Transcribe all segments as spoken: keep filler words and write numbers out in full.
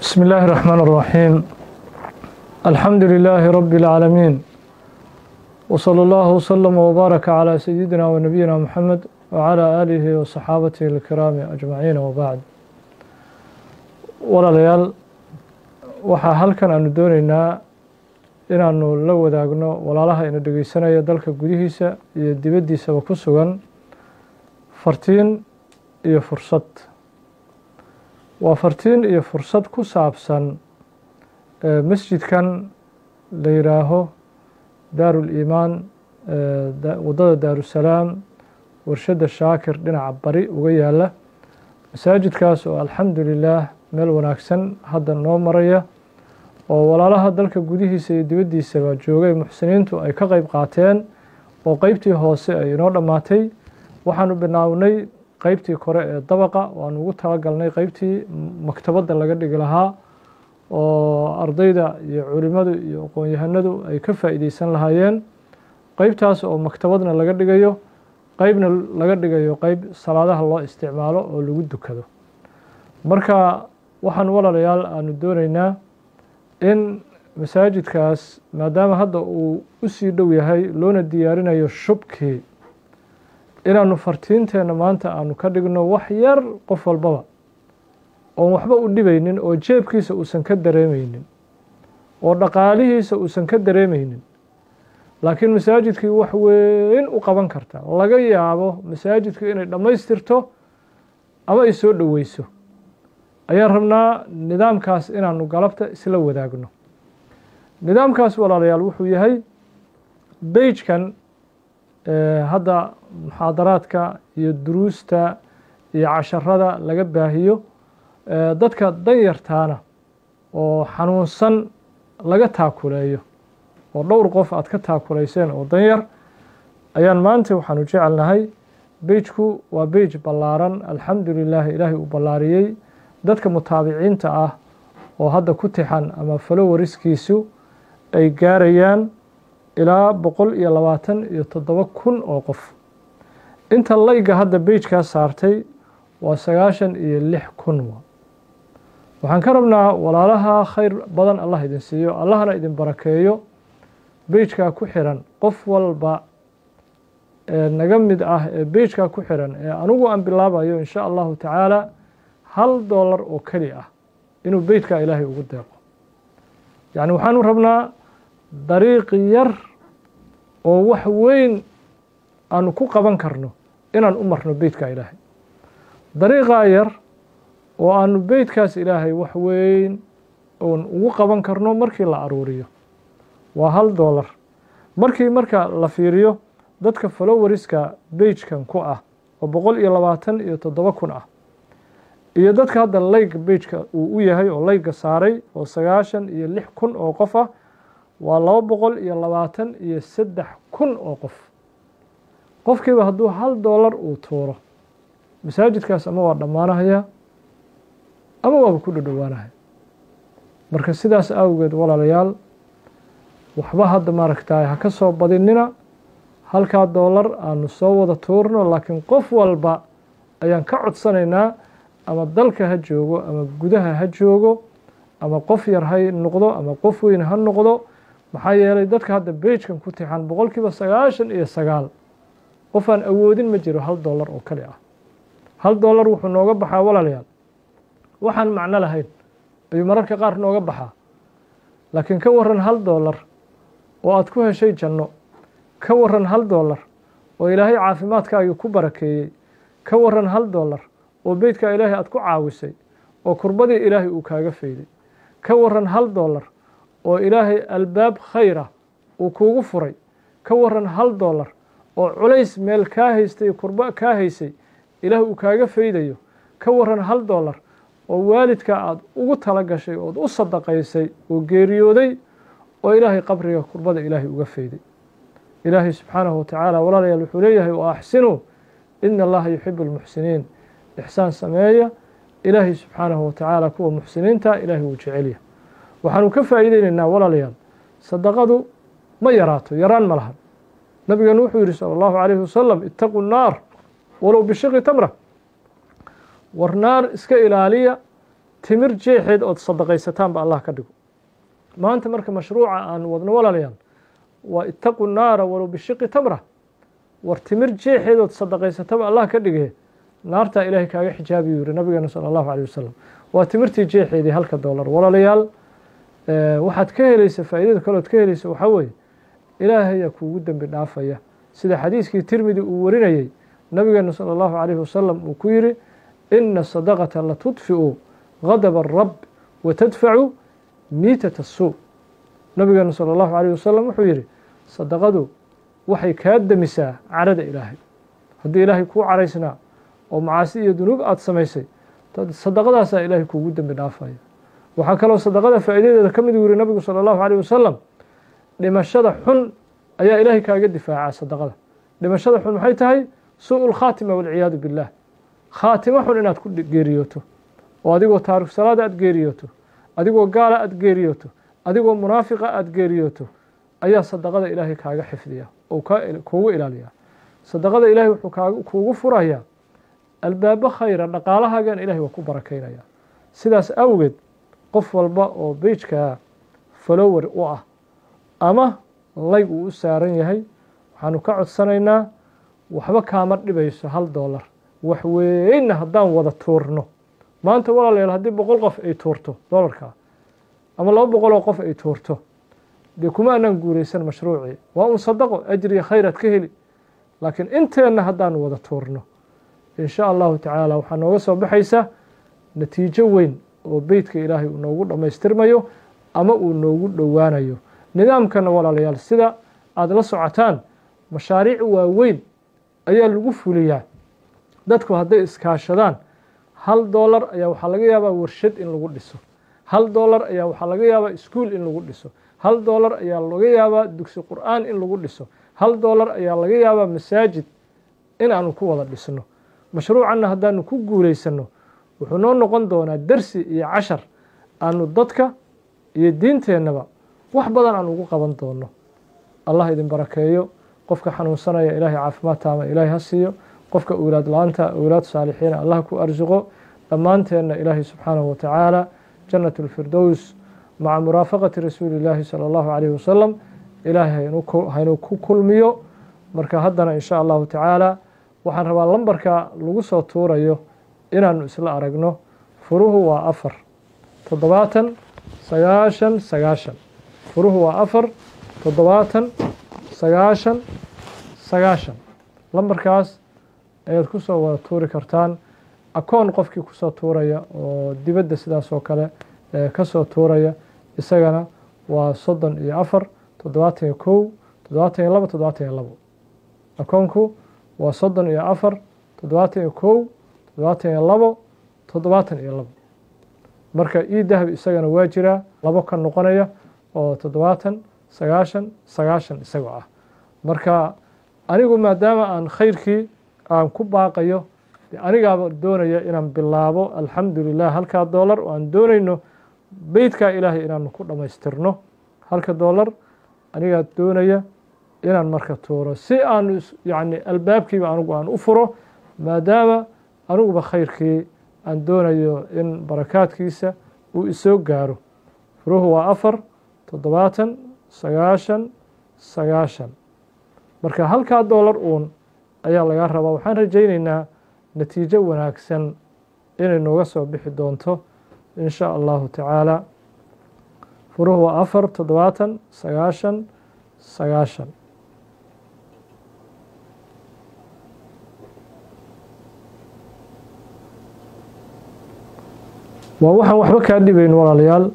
بسم الله الرحمن الرحيم الحمد لله رب العالمين وصلى الله وسلم وبارك على سيدنا ونبينا محمد وعلى آله وصحابته الكرام أجمعين وبعد ولا ليال waxaa halkan aanu doonaynaa inaanu la wadaagno walaalaha ina dhegeysanaya dalka gudihiisa iyo dibaddiisaba ku sugan fartiin iyo fursad waa fartiin iyo fursad ku saabsan masjidkan la yiraaho daarul iimaan wadada daarusalaam warshada shaakir dhinaca bari uga yaala masaajidkaas oo alxamdulilaah meel wanaagsan hadda noo maraya oo walaalaha dalka gudihiisa iyo dibaddiisaba joogay muxsiniintu ay ka qayb qaateen oo qeybtii hoose ay inoo dhammaatay waxaanu bilaawnay qeybtii kore ee dabaqa waanu ugu talagalnay qeybtii maktabadda laga dhigi lahaa oo ardayda iyo culimadu iyo aqoon-yahanadu ay ka faa'iideysan lahaayeen qeybtaas oo maktabadna laga dhigayo qeybna laga dhigayo qeyb salaadaha loo isticmaalo oo lagu dukado marka waxaan walaalayaal aanu doonaynaa in masaajidkaas maadaama hadda uu u sii dhow yahay loona diyaarinayo shubkii inaanu fartiinteenna maanta aanu ka dhigno wax yar qof walbaba oon waxba u dhibaynin oo jeebkiisa uusan ka dareemaynin oo dhaqaalihiisa uusan ka dareemaynin laakiin masaajidkii wax weyn u qaban karta laga yaabo masaajidku inay dhammaystirto ama ay soo dhoweyso ayaan rabnaa nidaamkaas inaanu galabta isla wadaagno nidaamkaas walaalayaal wuxuu yahay beyjkan hadda muxaadaraadka iyo duruusta iyo casharada laga baahiyo dadka danyartaana oo xanuunsan laga taakuleeyo oo dhowr qof aad ka taakulayseen oo danyar ayaan maanta waxaanu jecelnahay beyjku waa beyj ballaaran alxamdulilaah ilaahay uu ballaariyey dadka mutaabiciinta ah oo hadda ku tixan ama folowariskiisu ay gaarayaan ilaa boqol iyo labaatan iyo toddoba kun oo qof inta layga hadda beyjkaas saartay waa sagaashan iyo lix kun waxaan ka rabnaa walaalaha khayr badan allah idin siiyo allahna idin barakeeyo beyjkaa ku xiran qof walba ee naga mid ah ee beyjkaa ku xiran ee anugu aan bilaabayo insha allahu tacaala hal doolar oo keli ah inuu beytkaa ilaahay ugu deeqo yacni waxaanu rabnaa dariiqi yar oo wax weyn aanu ku qaban karno inaan u marno beytkaa ilaahay dariiqaa yar oo aanu beytkaas ilaahay wax weyn oon ugu qaban karno markii la aruuriyo waa hal doolar markii marka la fiiriyo dadka folowariska beyjkan ku ah oo boqol iyo labaatan iyo toddoba kun ah iyo dadka hadda layga beyjka uu u yahay oo layga saaray oo sagaashan iyo lix kun oo qof ah waa laba boqol iyo labaatan iyo saddex kun oo qof qofkiiba hadduu hal doolar uu tuuro masaajidkaas ama waa dhammaanahaya ama waaba ku dhodhowaanahaya marka sidaas awgeed walaalayaal waxba hadda maaragtaay ha ka soo badinina halkaa doolar aanu soo wada tuurno laakiin qof walba ayaan ka codsanaynaa ama dalka ha joogo ama gudaha ha joogo ama qof yar ha noqdo ama qof weyn ha noqdo maxaa yeelay dadka hadda beyjkan ku tixan boqolkiiba sagaashan iyo sagaal qof aan awoodin ma jiro hal doolar oo kali ah hal doolar wuxuu nooga baxaa walaalayaal waxaan macno lahayn ayuu mararka qaar nooga baxaa laakiin ka waran hal doolar oo aad ku heshay janno ka waran hal doolar oo ilaahay caafimaadkaagii ku barakeeyey ka waran hal doolar oo beytkaa ilaahay aad ku caawisay oo kurbadii ilaahay uu kaaga fayday ka waran hal doolar oo ilaahay albaab khayra uu kuugu furay ka waran hal doolar oo culays meel kaa haystay kurba kaa haysay ilaahay uu kaaga faydayo ka waran hal doolar oo waalidka aad ugu tala gashay ood u sadaqaysay oo geeriyooday oo ilaahay qabriga kurbada ilaahay uga fayday ilaahay subxaanahu watacaala walaalayaal wuxuu leeyahay wa axsinuu ina allaha yuxibu almuxsiniin ixsaan sameeya ilaahay subxaanahu watacaala kuwa muxsiniinta ilaahay wuu jecelya waxaanu ka faa'iideynaynaa walaalayaal sadaqadu ma yaraato yaraan ma lahan nabigeenu wuxuu yidhi sala allahu calayhi wasalam ittaquu nnaar walow bishiqi tamra war naar iska ilaaliya timir jeexeed ood sadaqaysataan ba allah ka dhigo maanta marka mashruuca aan wadno walaalayaal waa ittaqu naara walow bishiqi tamra war timir jeexeed ood sadaqaysataba allah ka dhige naartaa ilaahay kaaga xijaabiyu yiri nabigeena sala allahu calayh wasalam waa timirtii jeexeedii halka doolar walaalayaal waxaad ka helaysa faa'iidada kalood ka helaysa waxaa weeye ilaahayaa kuugu dembi dhaafaya sida xadiiskii tirmidi uu warinayey nabigeena sala allahu calayhi wasalam uu ku yidhi ina sadaqata la tudfiu gadaba arab wa tadfacu miitata asuu nabigeena sala allahu calayh wasalam wuxuu yidhi sadaqadu waxay kaa demisaa carada ilaahay haddii ilaahay kuu caraysnaa oo macaasi iyo dunuub aada samaysay sadaqadaasaa ilaahay kuugu dembi dhaafaya waxaa kaloo sadaqada faa'iidadeeda ka mid u yiri nabigu sala allahu calayh wasalam dhimashada xun ayaa ilaahay kaaga difaacaa sadaqada dhimashada xun maxay tahay suu lkhaatima walciyaadu billaah khaatimo xun inaad ku geeriyooto oo adigoo taariku salaada aad geeriyooto adigoo gaala aad geeriyooto adigoo munaafiqa aad geeriyooto ayaa sadaqada ilaahay kaaga xifdiya oo kuugu ilaaliyaa sadaqada ilaahay wuxuu kuugu furayaa albaabo khayra dhaqaalahaagan ilahay waa ku barakaynaya sidaas awgeed qof walba oo beijka follower u ah ama layg uu u saaran yahay waxaanu ka codsanaynaa waxba kaama dhibayso hal doolar wax weynna haddaan wada tuurno maanta walaalayaal haddii boqol qof ay tuurto doolarka ama laba boqoloo qof ay tuurto dee kuma anaan guuraysan mashruucii waa un sadaqo ajriya khayraad ka heli laakiin inteenna haddaanu wada tuurno in sha allahu tacaala waxaa nooga soo baxaysa natiijo weyn oo beytka ilaahay uu noogu dhammaystirmayo ama uu noogu dhowaanayo nidaamkana walaalayaal sida aada la socotaan mashaariic waaweyn ayaa lagu fuliyaa dadku hadday iskaashadaan hal doolar ayaa waxaa laga yaabaa warshad in lagu dhiso hal doolar ayaa waxaa laga yaabaa iskuul in lagu dhiso hal doolar ayaa laga yaabaa dugsi qur'aan in lagu dhiso hal doolar ayaa laga yaabaa masaajid in aanu ku wada dhisno mashruucanna haddaanu ku guulaysanno wuxuu noo noqon doonaa dersi iyo cashar aanu dadka iyo diinteennaba wax badan aan ugu qaban doono allah idin barakeeyo qofka xanuunsanaya ilaahay caafimaad taama ilaahay ha siiyo qofka awlaad la-aanta awlaad saalixiina allah ku arsuqo dhammaanteenna ilaahay subxaanahu watacaala jannat اlfirdows maca muraafaqati rasuuli illaahi salى allahu calayh wasalam ilaahay haynu ku kulmiyo marka haddana in sha allahu tacaala waxaan rabaa lambarka lagu soo tuurayo inaanu isla aragno furuhu waa afar toddobaatan sagaashan sagaashan furuhu waa afar toddobaatan sagaashan sagaashan lambarkaas ayaad ku soo wada tuuri kartaan akoon qofkii kusoo tuuraya oo dibadda sidaas oo kale ka soo tuuraya isagana waa soddon iyo afar toddobaatan iyo kow toddobaatan iyo labo toddobaatan iyo labo akoonku waa soddon iyo afar toddobaatan iyo kow toddobaatan iyo labo toddobaatan iyo labo marka ii dahab isagana waa jiraa labo ka noqonaya oo toddobaatan sagaashan sagaashan isagoo ah marka anigu maadaama aan khayrkii aan ku baaqayo anigaaba doonaya inaan bilaabo alxamdu lilah halkaa doolar oo aan doonayno beytkaa ilaahay inaanu ku dhammaystirno halka doolar anigaa doonaya inaan marka tuuro si aanu yacni albaabkiiba anigu aan u furo maadaama aniguba khayrkii aan doonayo in barakaadkiisa uu isoo gaaro furuhu waa afar toddobaatan sagaashan sagaashan marka halkaa doolar uun ayaa laga rabaa waxaan rajaynaynaa natiijo wanaagsan inay nooga soo bixi doonto in sha allahu tacaala furuhu waa afar toddobaatan sagaashan sagaashan waa waxaan waxba kaa dhibayn walaalayaal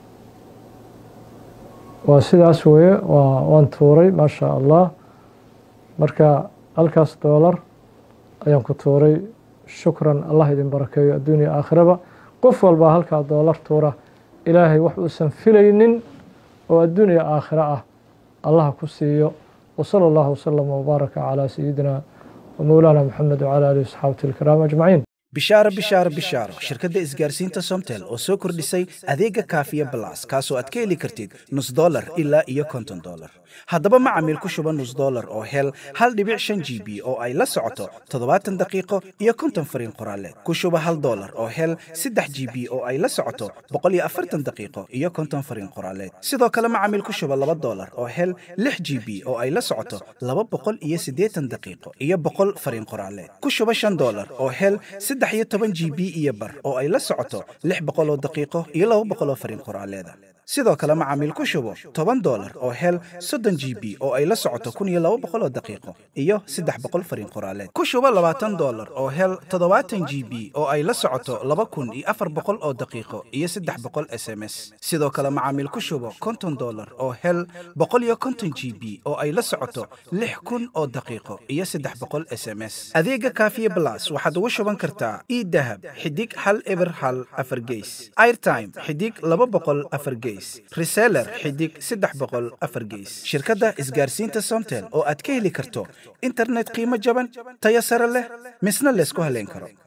waa sidaas weeye waa waan tuuray maa sha allah marka halkaas doolar ayaan ku tuuray shukran allah idin barakeeyo adduuniya aakhiraba qof walbaa halkaa doolar tuura ilaahay wax uusan filaynin oo adduuniya aakhiro ah allah ku siiyo وصلى الله وسلم وبارك على سيدنا ومولانا محمد وعلى آله وصحبه الكرام أجمعين. bishaaro bishaaro bishaaro shirkadda isgaarsiinta somtel oo soo kordhisay adeega kaafiya balas kaasoo aad ka heli kartid nus dollar ilaa iyo konton dollar haddaba macamiil ku shuba nus dollar oo hel hal dhibic shan g b oo ay la socoto toddobaatan daqiiqo iyo konton fariin qoraaleed ku shuba hal dollar oo hel saddex g b oo ay la socoto boqol iyo afartan daqiiqo iyo konton fariin qoraaleed sidoo kale macamiil ku shuba laba dollar oo hel lix g b oo ay la socoto laba boqol iyo siddeetan daqiiqo iyo boqol fariin qoraaleed ku shuba shan dollar oo hel saddex iyo toban g b iyo bar oo ay la socoto lix boqol oo daqiiqo iyo laba boqol oo fariin qoraaleeda sidoo kale macaamiil ku shubo toban dollar oo hel soddon g b oo ay la socoto kun iyo laba boqol oo daqiiqo iyo saddex boqol fariin qoraaleed ku shubo labaatan dollar oo hel toddobaatan g b oo ay la socoto laba kun iyo afar boqol oo daqiiqo iyo saddex boqol s m s sidoo kale macaamiil ku shubo konton dollar oo hel boqol iyo konton g b oo ay la socoto lix kun oo daqiiqo iyo saddex boqol s m s adeega kaafiye blas waxaad ugu shuban kartaa idahab xidig hal eber hal afar geys airtime xidig laba boqol afar geys reseller xidig saddex boqol afar geys shirkadda isgaarsiinta somtel oo aad ka heli karto internet qiimo jaban tayo sare leh misna laysku haleyn karo